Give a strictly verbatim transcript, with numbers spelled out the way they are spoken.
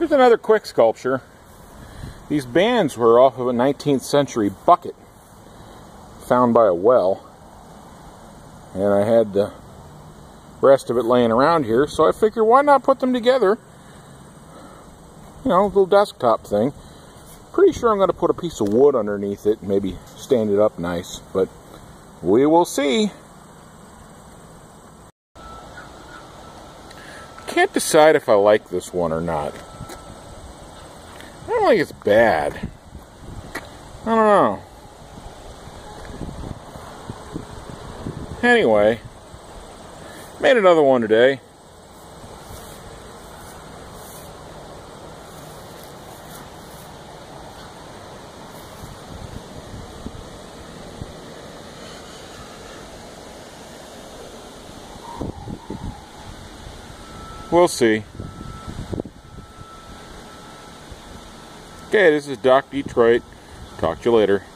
Here's another quick sculpture. These bands were off of a nineteenth century bucket found by a well. And I had the rest of it laying around here, so I figured why not put them together? You know, a little desktop thing. Pretty sure I'm going to put a piece of wood underneath it, maybe stand it up nice, but we will see. Can't decide if I like this one or not. I don't think it's bad. I don't know. Anyway, made another one today. We'll see. Okay, this is Doc Detroit. Talk to you later.